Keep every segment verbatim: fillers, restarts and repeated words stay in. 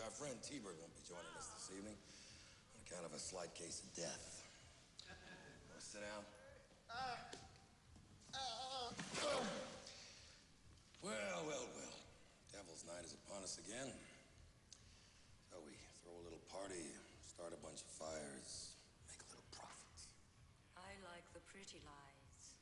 our friend T-Bird won't be joining us this evening on account of a slight case of death. Want to sit down? Uh, uh, uh. Well, well, well. Devil's Night is upon us again. So we throw a little party, start a bunch of fires, make a little profit. I like the pretty lies.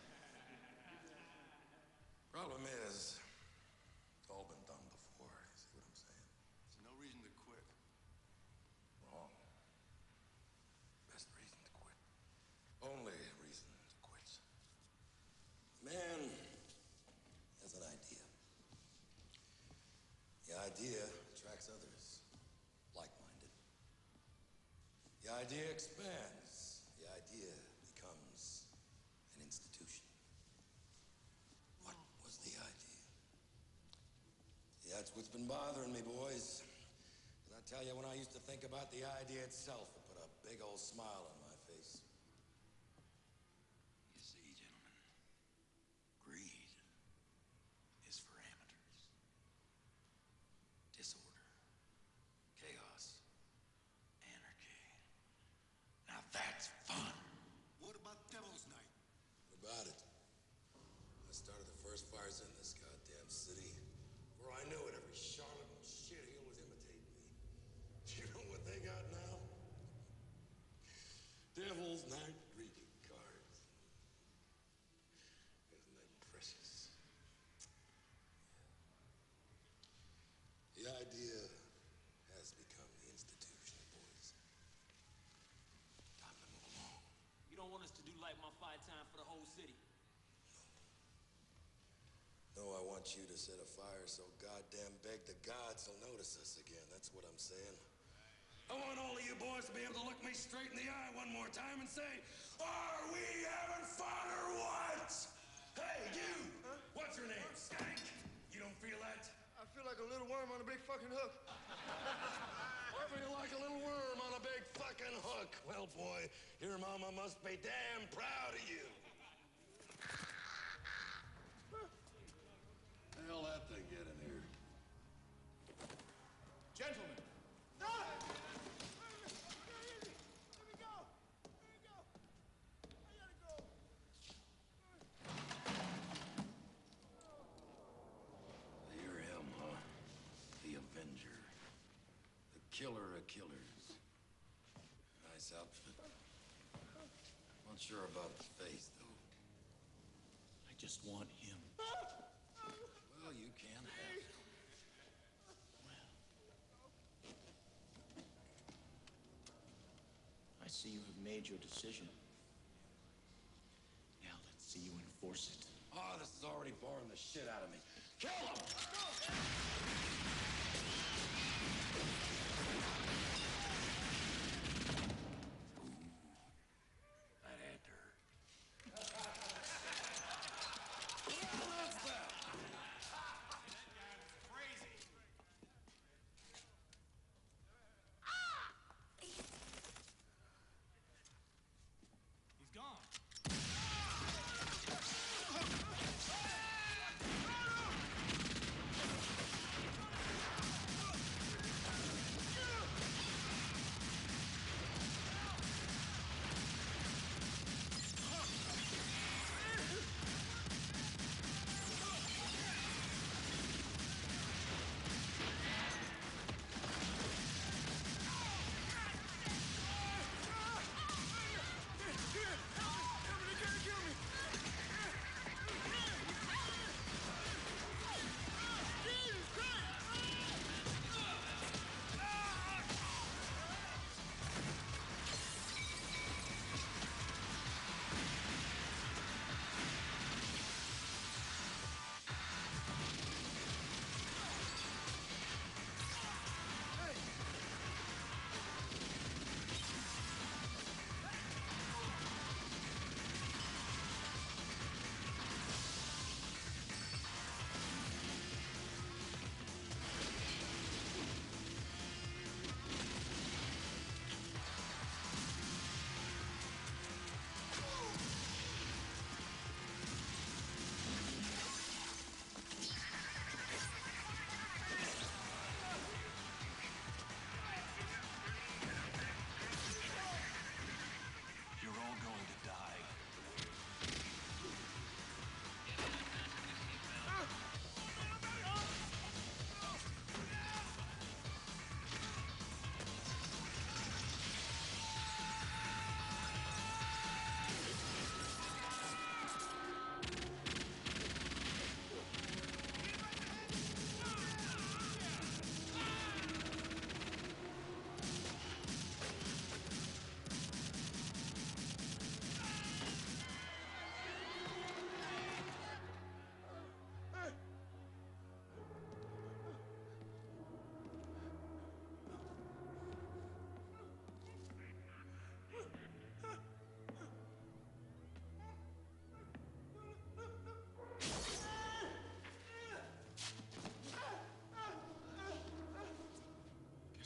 Problem is, it's all been done before. You see what I'm saying? There's no reason to quit. Wrong. Best reason to quit. Only reason to quit. Man has an idea. The idea attracts others, like-minded. The idea expands. The idea becomes an institution. What was the idea? See, that's what's been bothering me, boys. Because I tell you, when I used to think about the idea itself, it put a big old smile on my face. You see, gentlemen, greed is for amateurs. Disorder, chaos, anarchy. Now that's fun. What about Devil's Night? What about it? I started the first fires in this goddamn city. Before I knew it, every charlatan and shitheel was imitating me. You know what they got now? Devil's Night greeting cards. Isn't that precious? The idea has become the institution, boys. Time to move along. You don't want us to do Light My Fire time for the whole city? No, I want you to set a fire so goddamn big the gods will notice us again. That's what I'm saying. I want all of you boys to be able to look me straight in the eye one more time and say, are we having fun or what? Hey, you! Huh? What's your name? Skank? You don't feel that? I feel like a little worm on a big fucking hook. I feel like a little worm on a big fucking hook. Well, boy, your mama must be damn proud of you. The hell that thing get in here? Gentlemen. No! Let me go. Let me go. I gotta go. You're him, huh? The Avenger. The killer of killers. Nice outfit. Not sure about the face, though. I just want him. Well, you can have him. Well, I see you have made your decision. Now let's see you enforce it. Oh, this is already boring the shit out of me. Kill him! Ooh, that had her. Well, that's that. That guy was crazy. He's gone.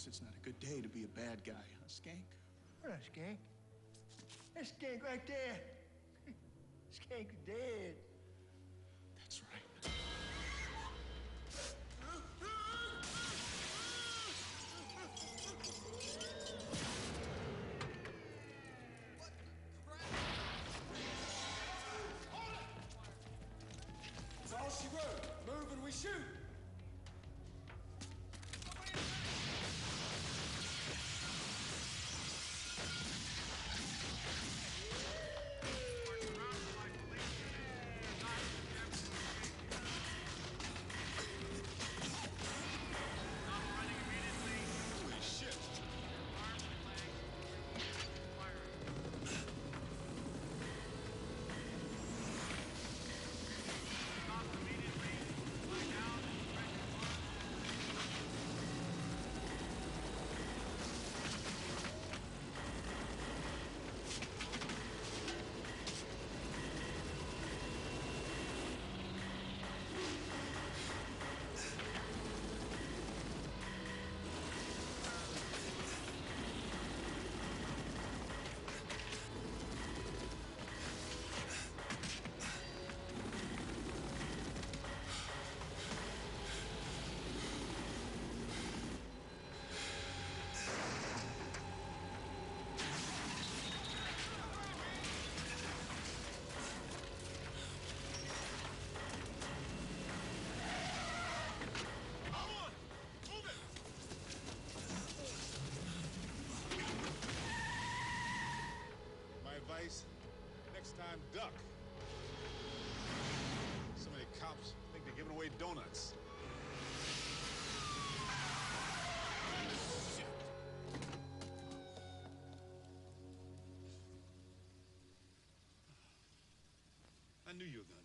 guess it's not a good day to be a bad guy, huh, Skank? What up, Skank? That's Skank right there. Skank is dead. That's right. That's all she wrote. Move and we shoot. Holy shit! My advice, next time, duck. So many cops think they're giving away donuts. I knew you were gonna